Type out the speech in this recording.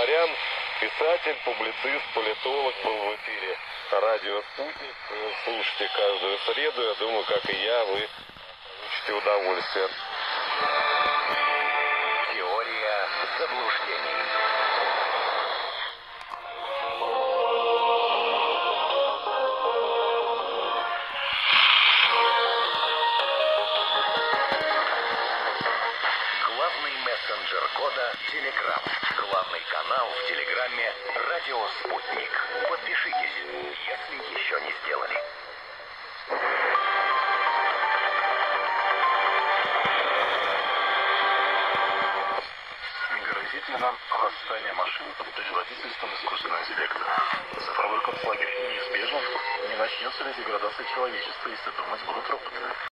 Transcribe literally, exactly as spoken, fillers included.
Сарян, писатель, публицист, политолог, был в эфире радио «Спутник». Слушайте каждую среду. Я думаю, как и я, вы получите удовольствие. Теория заблуждений. Главный мессенджер года — Telegram. Главный канал в Телеграме — Радио Спутник. Подпишитесь, если еще не сделали. Грозит ли нам восстание машин под предводительством искусственного интеллекта? Цифровой концлагерь неизбежен? Не начнется ли деградация человечества, если думать будут роботы?